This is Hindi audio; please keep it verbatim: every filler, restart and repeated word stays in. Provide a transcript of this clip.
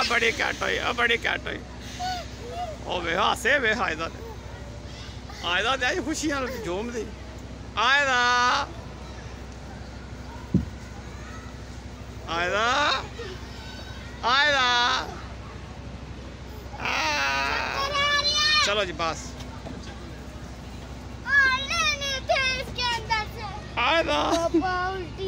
बड़ी कैट हुई, बड़ी कैट हुई। ओ वे हासे वे आयदा आयदा ते आज खुशियां जोम दी आयदा आयदा आयदा। चलो जी बस आयदा।